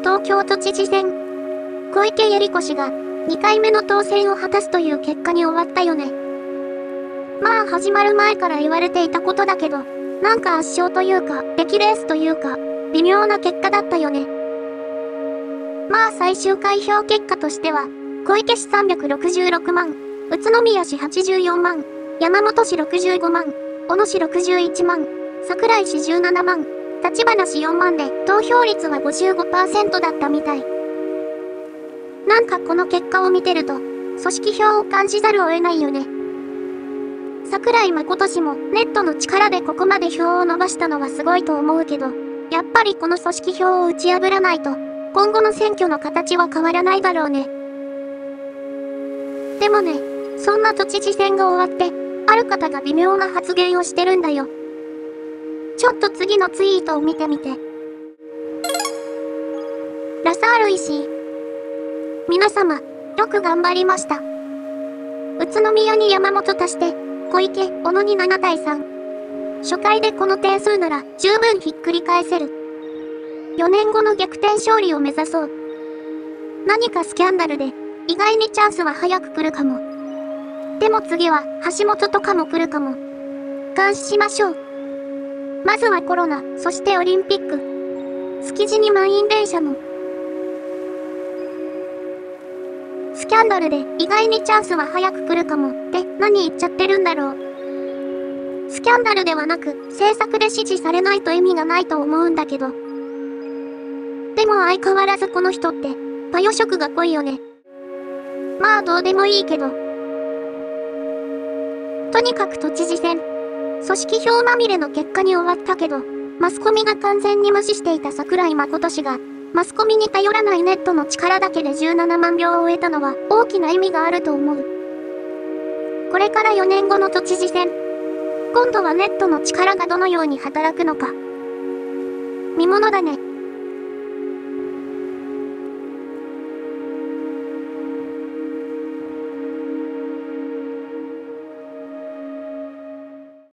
東京都知事選。小池百合子氏が2回目の当選を果たすという結果に終わったよね。まあ始まる前から言われていたことだけど、なんか圧勝というか、出来レースというか、微妙な結果だったよね。まあ最終開票結果としては、小池氏366万、宇都宮市84万、山本氏65万、小野市61万、桜井市17万、立花市4万で投票率は 55% だったみたい。なんかこの結果を見てると、組織票を感じざるを得ないよね。桜井誠氏もネットの力でここまで票を伸ばしたのはすごいと思うけど、やっぱりこの組織票を打ち破らないと、今後の選挙の形は変わらないだろうね。でもね、そんな都知事選が終わって、ある方が微妙な発言をしてるんだよ。ちょっと次のツイートを見てみて。ラサール石井。皆様、よく頑張りました。宇都宮に山本足して、小池、小野に7対3。初回でこの点数なら十分ひっくり返せる。4年後の逆転勝利を目指そう。何かスキャンダルで、意外にチャンスは早く来るかも。でも次は橋本とかも来るかも。監視しましょう。まずはコロナ、そしてオリンピック。築地に満員電車も。スキャンダルで意外にチャンスは早く来るかもって何言っちゃってるんだろう。スキャンダルではなく政策で支持されないと意味がないと思うんだけど。でも相変わらずこの人ってパヨ色が濃いよね。まあどうでもいいけど。とにかく都知事選。組織票まみれの結果に終わったけど、マスコミが完全に無視していた桜井誠氏が、マスコミに頼らないネットの力だけで17万票を得たのは大きな意味があると思う。これから4年後の都知事選。今度はネットの力がどのように働くのか。見ものだね。